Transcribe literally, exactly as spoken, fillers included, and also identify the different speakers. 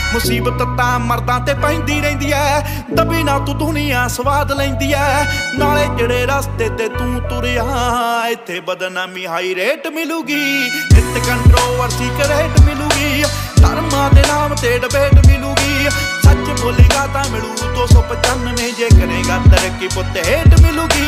Speaker 1: मुसीबत तां मर्दां ते पैंदी रहिंदी ऐ, दबी ना तू दुनिया स्वाद लैंदी ऐ। नाले जिहड़े रस्ते ते तू तुरिया इत्थे बदनामी हाई रेट मिलूगी, इत्थे कंट्रोवर्सी करेट मिलूगी, धर्मां दे नाम ते डिबेट मिलूगी। सच बोलेगा तां मिलू दो सौ पचानवे, जे करेगा तरक्की पुत्त हेट मिलूगी।